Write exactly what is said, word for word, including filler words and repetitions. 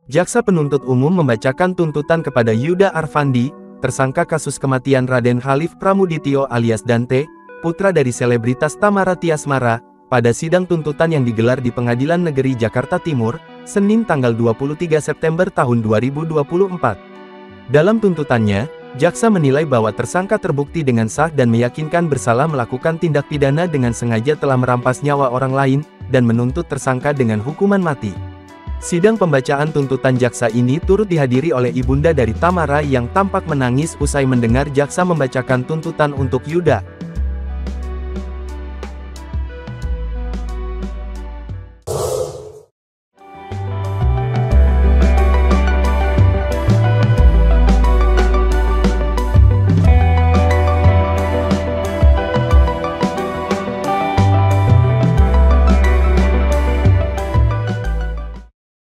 Jaksa penuntut umum membacakan tuntutan kepada Yuda Arfandi, tersangka kasus kematian Raden Khalif Pramudityo alias Dante, putra dari selebritas Tamara Tiasmara, pada sidang tuntutan yang digelar di Pengadilan Negeri Jakarta Timur, Senin tanggal dua puluh tiga September tahun dua ribu dua puluh empat. Dalam tuntutannya, jaksa menilai bahwa tersangka terbukti dengan sah dan meyakinkan bersalah melakukan tindak pidana dengan sengaja telah merampas nyawa orang lain, dan menuntut tersangka dengan hukuman mati. Sidang pembacaan tuntutan jaksa ini turut dihadiri oleh ibunda dari Tamara yang tampak menangis usai mendengar jaksa membacakan tuntutan untuk Yuda.